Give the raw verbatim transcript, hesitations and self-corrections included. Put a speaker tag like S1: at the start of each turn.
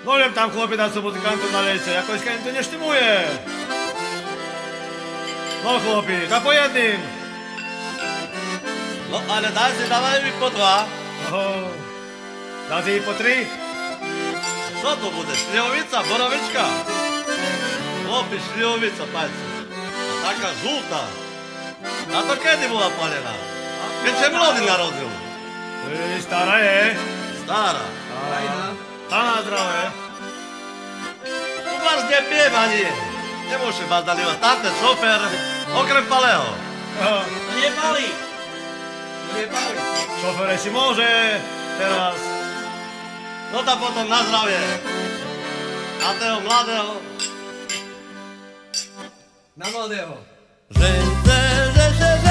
S1: Voliem tam chłopie dať sú muzikantov na lejce, ako iska im to neštimuje. No chłopi, tak po jednym.
S2: No ale daj si, dávaj mi po dva.
S1: Oho, dá si po tri?
S2: Co to bude? Šliovica, borovička? Chlopi, šliovica, pajci. Taká žltá. A to kedy bola palená? Keď sa mladý narodil?
S1: Ej, stará je.
S2: Stará.
S1: Tá na zdravé.
S2: Tu vás nepiem ani. Nemôže vás nalievať. Tam ten šofér, okrem palého.
S3: Nie palí. Nie palí.
S1: Šofére si môže teraz.
S2: No tak potom na zdravie. A toho mladého.
S3: Na mladého.
S2: Že, že, že, že, že.